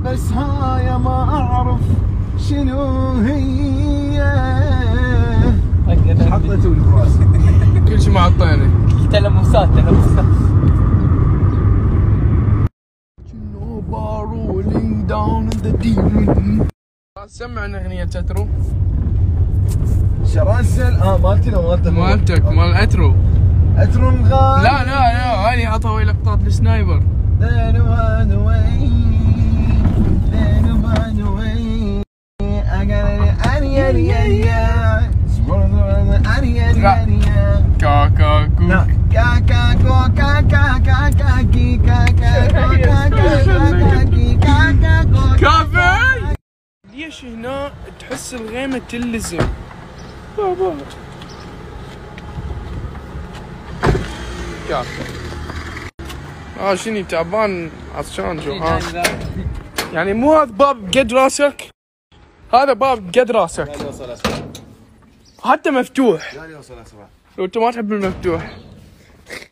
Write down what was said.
بس هاي ما اعرف شنو هي. حطيتوا لي براسي كل شيء ما عطينا. تلمسات. rolling down in the deep. سمعنا اغنية اترو. شراسل مالتنا مالتك مال اترو. اترو الغالي. لا هذه عطوا لقطات السنايبر. كافي. ليش هنا تحس الغيمة تلزم؟ بابا كافي. شني تعبان عطشان جوعان. يعني مو هذا باب قد راسك، هذا باب قد راسك حتى مفتوح. لو انت ما تحب المفتوح